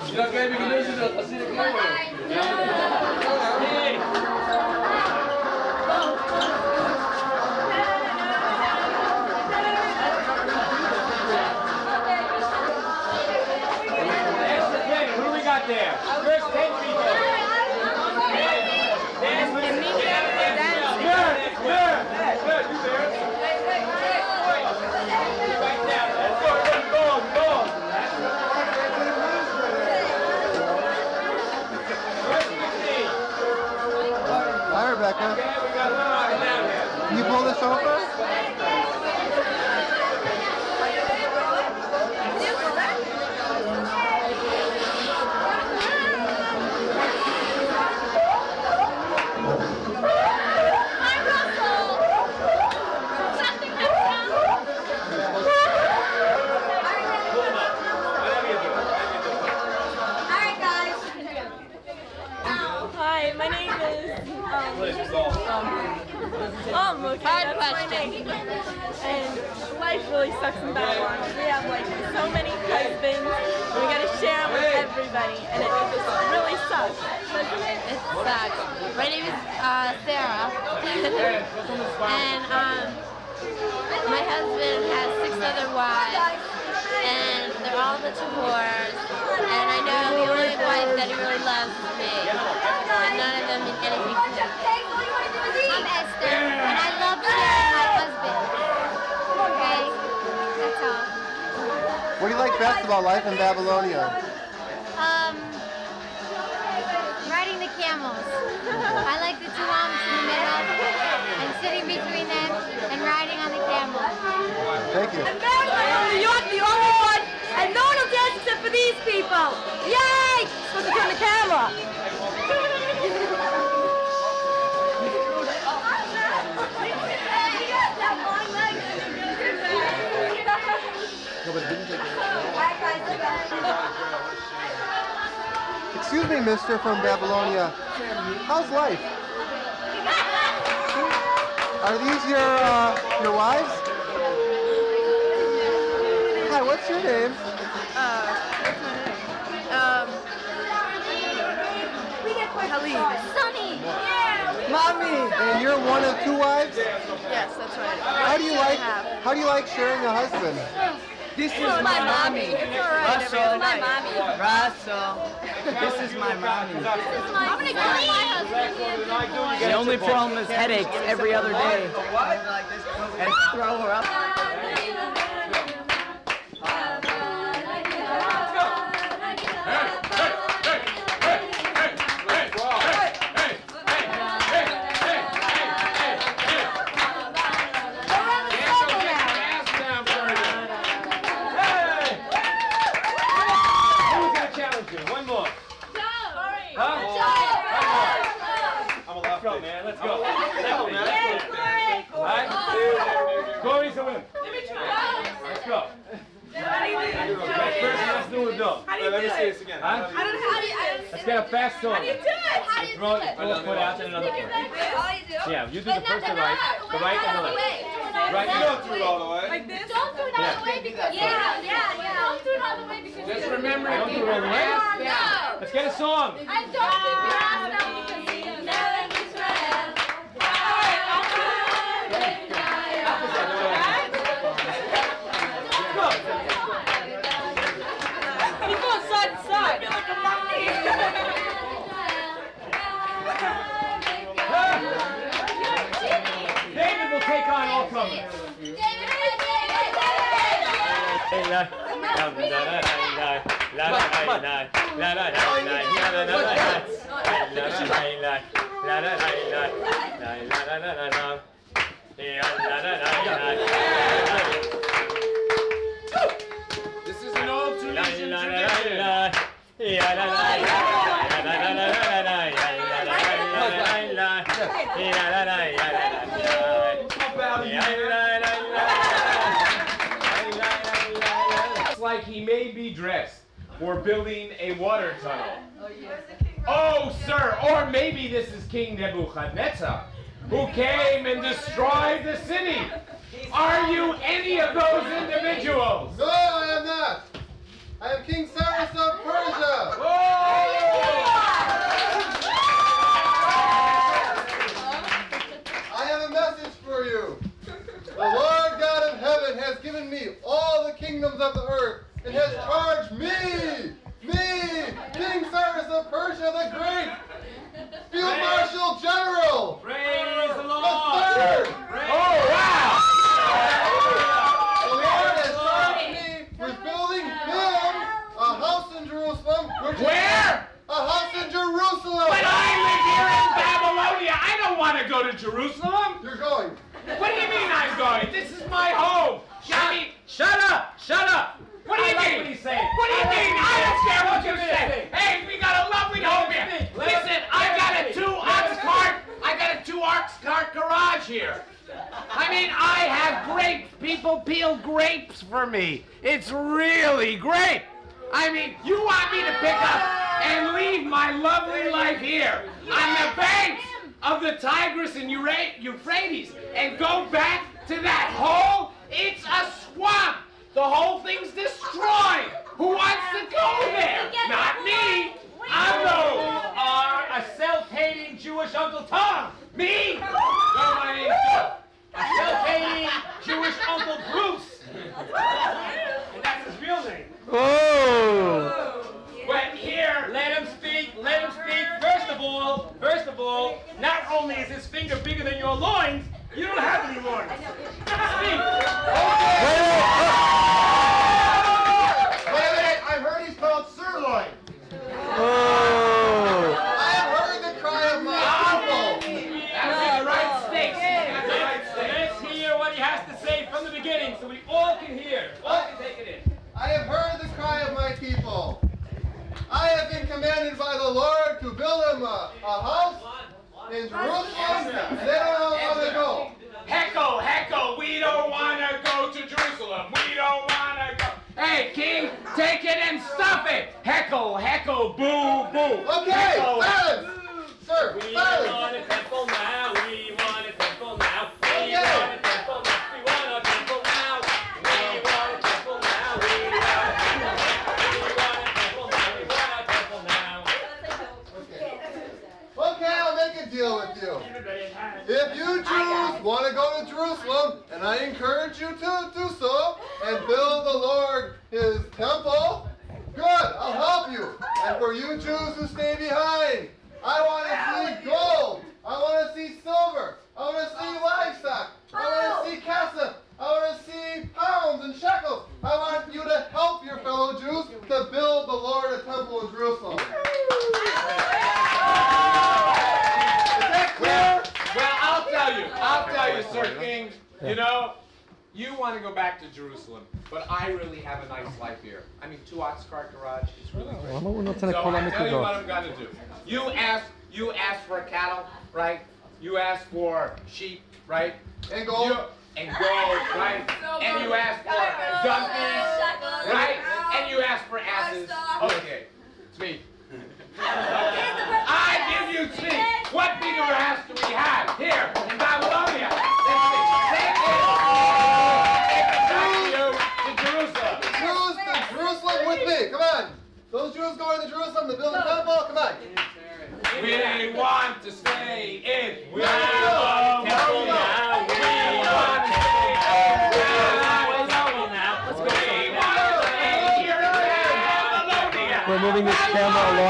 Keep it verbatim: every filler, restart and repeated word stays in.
Can you pull this over? Hi, my name is um, um okay, that's my name. And life really sucks in Babylon. We have like so many husbands, and we gotta share them with everybody, and it just really sucks. It sucks. My name is uh, Sarah, and um, my husband has six other wives, and they're all a bunch of whores. And I know the only wife that he really loves is me, and none of them mean anything to him. I'm Esther, and I love sharing my husband. Okay? That's all. What do you like best about life in Babylonia? Um, riding the camels. I like the two arms in the middle, and sitting between them, and riding on the camels. Thank you. New York, the only one, and no one will dance except for these people. Yay! Supposed to turn the camera. Excuse me, mister from Babylonia. How's life? Are these your uh, your wives? Hi, what's your name? Uh, um, Sunny! Mommy. And you're one of two wives? Yes, that's right. How do you like how do you like sharing a husband? This is my mommy. Russell. My mommy. Russell. This is my mommy. I'm gonna kill my husband. The only problem is headaches every other day. And throw her up. Let me see this again. Huh? How do, how do you, Let's get a fast one. how do you do it? How do you Throw do it, it? pull it, put it out, and another one. All you do? Yeah, you do the first and right, the right and the left. Right, You don't do it all the way. Like this? Don't do it all the way because yeah, yeah, yeah. Don't do it all the way because Just remember, don't do it all the way. No. Let's get a song. I don't keep your ass down because you never Israel. You go side to side. You're like a monkey. David will take on all comers. This is an old Tunisian tradition. Looks like he may be dressed for building a water tunnel. Oh, sir, or maybe this is King Nebuchadnezzar, who came and destroyed the city. Are you any of those individuals? No, I am not. I am King Cyrus of Persia. Where? A house in Jerusalem. But I live here in Babylonia. I don't want to go to Jerusalem. You're going. What do you mean I'm going? This is my home. I mean, Shut up! Shut up! what do you I like mean? what he's saying. What do you I like mean? what I he's don't saying. care what you Let him say. speak. Hey, we got a lovely Let home him here. speak. Let him Listen, speak. I Let got him a speak. two Let ox him cart. I got a two ox cart garage here. I mean, I have grapes. People peel grapes for me. It's really great. I mean, you want me to pick up and leave my lovely life here on the banks of the Tigris and Euphrates and go back to that hole? It's a swamp. The whole thing's destroyed. Who wants to go there? Not me. I'm no. Are a self-hating Jewish Uncle Tom. Me? No, my name's Joe. A self-hating Jewish Uncle Bruce. And that's his real name. Oh. But here, Let him speak, let him speak. First of all, first of all, not only is his finger bigger than your loins, you don't have any loins. Speak. Wait a minute. I heard he's called sirloin. Oh. I have heard the cry of my people. that's the right steak. That's the right steak. Let's hear what he has to say from the beginning so we all can hear. All can take it in. I have heard the cry of my people. I have been commanded by the Lord to build him a, a house in Jerusalem, and they don't know how to go. Heckle, heckle, we don't want to go to Jerusalem. We don't want to go. Hey, King, take it and stuff it. Heckle, heckle, boo, boo. Okay, Heckle. silence! Sir, We silence! want a temple now, we want a temple now. We Okay. want a temple now, we want a temple now. We want a temple now, we want a temple now. We want a temple now, we want a temple now. Okay, I'll make a deal with you. If you Jews want to go to Jerusalem, and I encourage you to do so, and build the Lord his temple, good, I'll help you. And for you Jews who stay behind, I want to see gold. I want to see silver. I want to see livestock. I want to see kesef. I want to see pounds and shekels. I want you to help your fellow Jews to build the Lord a temple in Jerusalem. Is that clear? Well, I'll tell you, I'll tell you, Sir King, you know, you want to go back to Jerusalem, but I really have a nice life here. I mean, two ox cart garage is really great. Lama mo na So tinakula I mo tell you ko. what I'm gonna do. You ask, you ask for cattle, right? You ask for sheep, right? And gold. You, and gold, right? And you ask for donkeys, right? And you ask for asses. Okay, it's me. I give you three. What bigger ass do we have here in Babylonia? Let's see. Take it. Take it back to you to Jerusalem. Jews to Jerusalem with me. Come on. Those Jews going to Jerusalem to build a temple. Come on. We want to stay in. We No. want to temple No. now. We want to stay in Babylonia. Let's go. We want to stay here in Babylonia. We're moving this camera along.